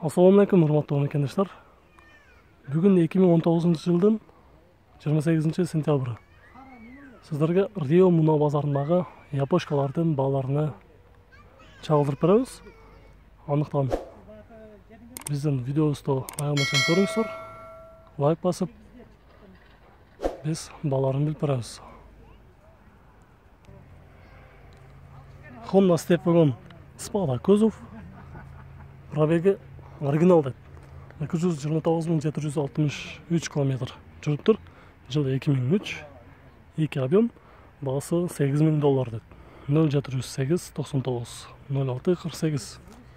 Assalamualaikum, урматтуу мекендештер. Бүгүн 2019 жылдын 28 сентябры. Сиздерге Рио Муна базарындагы япошкалардын бааларына чагылдырып беребиз. Андыктан биздин видеобузду аягына чейин көрүңүздөр. Лайк басып, биз бааларын билип беребиз. Honda Step Wagon Spada көзөв пробеги оригинал дейт. 229.763 км жүрүптүр. Жылы 2003. 2 объем, баасы $8.000 дейт. 0708 99 06 48.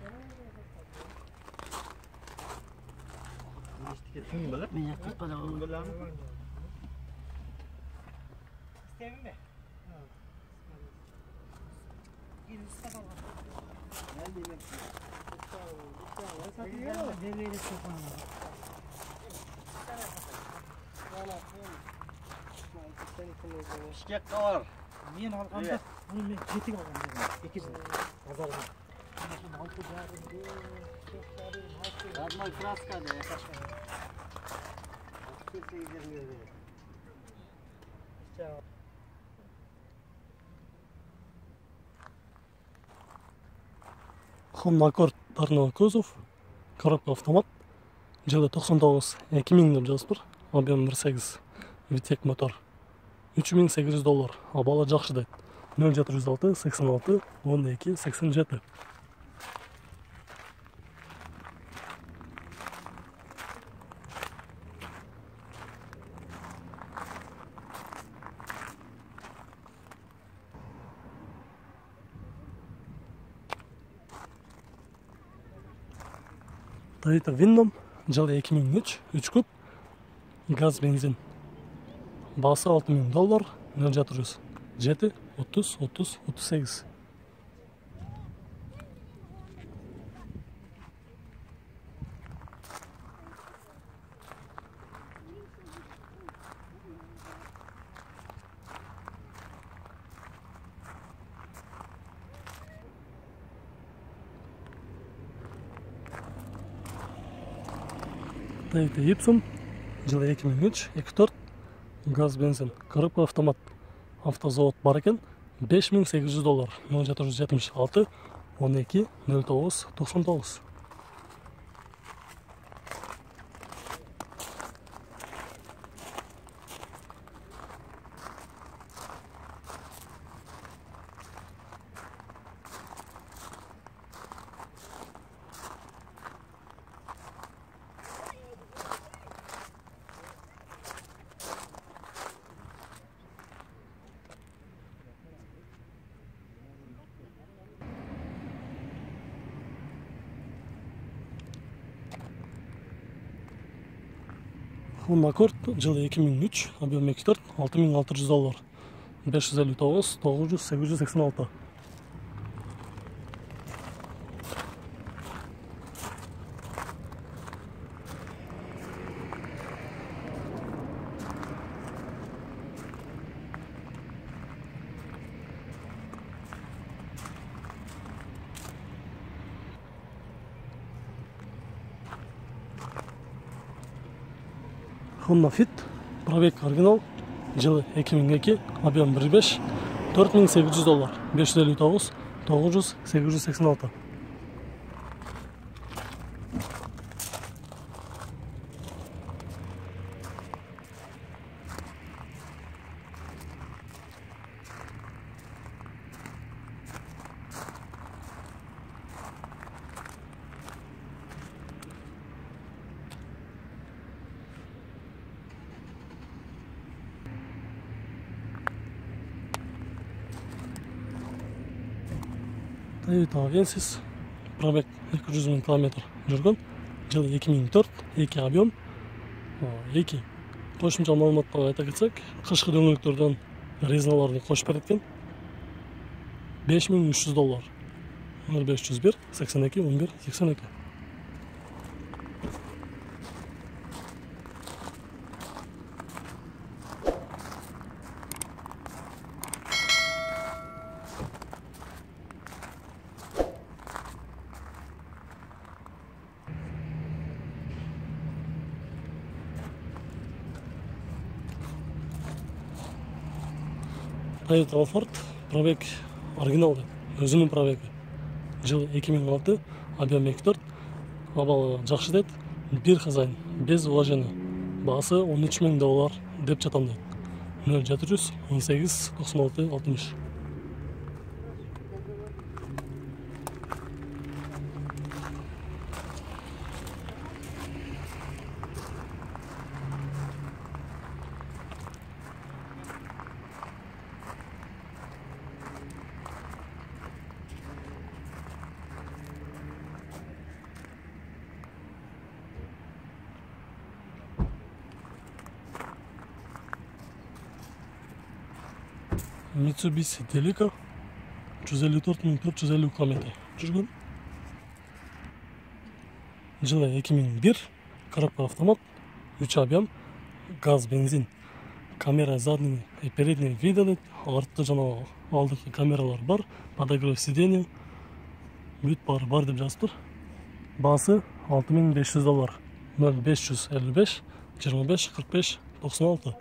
Шкек қалар. Мен алғанда, bunu мен жетік алғам дедім. 2 жыл базардан. Родной краска да. Honda Accord Darno көзөв, коробка автомат. Жылы 99 2000 деп жазып тұр. Объем 1.8 Витек мотор. $3800. Бала жакшы дейт. 0706 86 12 87. Toyota Windom жылы 2003 3 куб газ бензин. Басы $6000. 0707 30 30 38. Toyota Ipson жылы 2003 2.4 газ бензин, коробка автомат. Автозавод бар екен. $5800. 0776 12 09 99. Honda Accord жылы 2003, объем 2.4 $6600. 559 900 886. Honda Fit, пробег оригинал, жылы 2002, объем 1.5, $4800. 559 900 886. Toyota Avensis, пробег 200 км жүргөн. Жылы 2004, 2 объем, 2 кошумча маалыматтарды айта кетсек, кышкы дөңгөлөктөрдөн резиналарды кошуп берет экен. $5300. 0501 82 11 82. Toyota Alphard пробег оригинал дейді. Өзінің пробегі. Жыл 2006, объем 2.4. Абалы жақсы дейді. Bir хозяин, без вложения. Басы $13.000 деп жатам дейді. 0700 18 96 60. Mitsubishi Delica 154.450 km жүрген. Жылы 2001, коробка автомат, 3 объем, газ, бензин, камера задний и передний вида, артта жана алдыңғы камералар бар, подогрев сиденья, бүт бар деп жазып тұр. Басы $6500, 0555 25 45 96.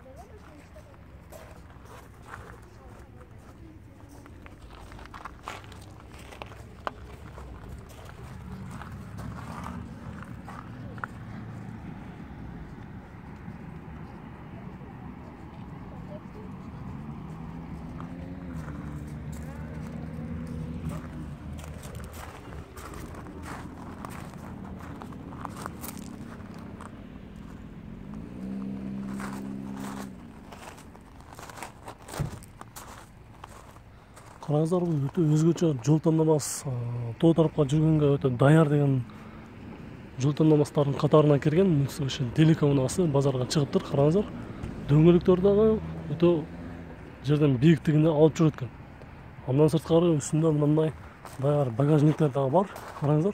Қараңыздар, бұл өте өзгөчө жол тандамасы, тоо тарапқа жүргөнгө өтө даяр деген жол тандамастардын катарына кирген Mitsubishi Delica мынасы базарга чыгып тур. Караңыздар, дөңгөлөктөр дагы өтө жерден бийиктигинде алып жүрөт экен. Андан сырткары үстүндө мындай даяр багажниктер дагы бар. Караңыздар.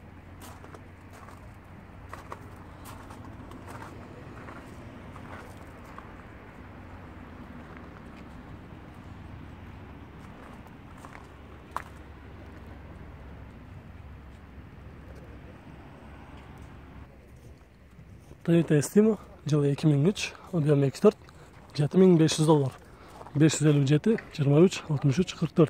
Toyota Estima, жылы 2003, объем 2.4, $7500, 557 23 63 44.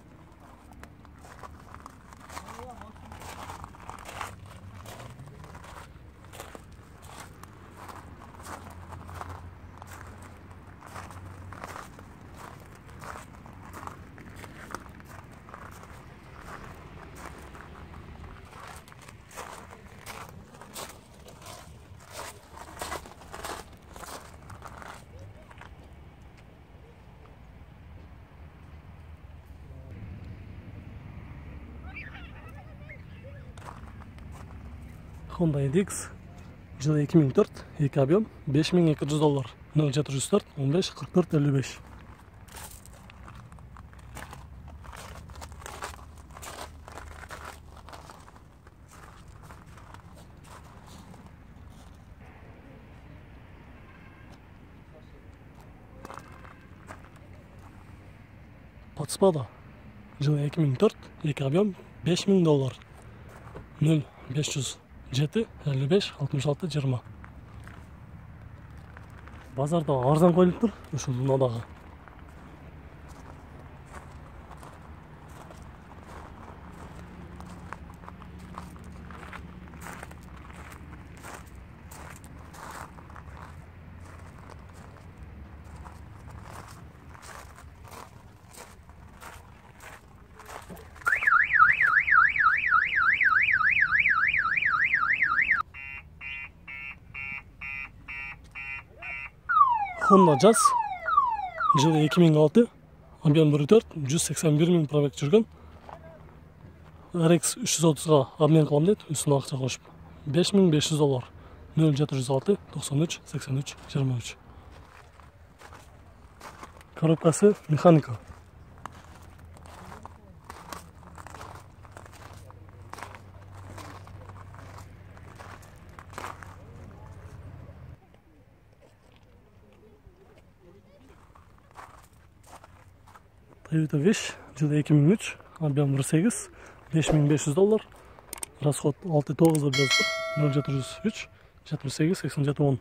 Honda NX, жылы 2004, 2 объем, $5200, 0704 15 44 55. Подспада, жылы 2004, 2 объем, $5000, 0507 55 66 20. Базарда арзан коюлуп тур, ушул мынадагы. Honda Jazz, жылы 2006, объем 1.4, 181 000 пробег жүрген. RX 330-га обмен кылам дейт, үстүнө акча кошуп. $5500, 0706 93 83 23. Коробкасы механика. Toyota Wish, жылы 2003, объем 1.8, $5500, расход 6.9 деп жазып тұр, 0703 78 87 10.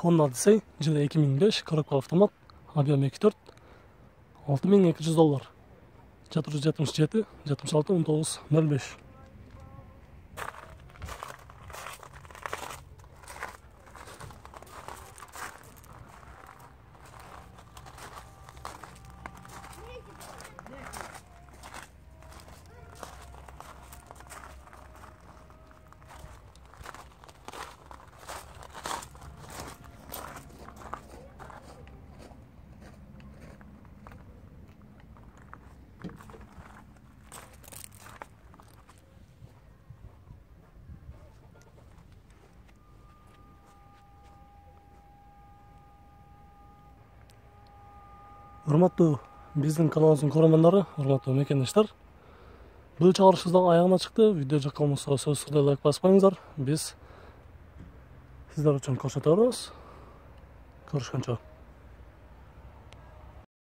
Honda Odyssey жылы 2005, коробка автомат, объем 2.4, $6.200. 477 76 19 05. Урматтуу биздин каналыбыздын көрөрмандары, урматтуу мекендештер. Бул чыгарышыбыз да аягына чыкты. Видео жаккан болсо сөзсүз түрдө лайк баспаңыздар. Биз сиздер үчүн көрсөтөбүз. Көрүшкөнчө.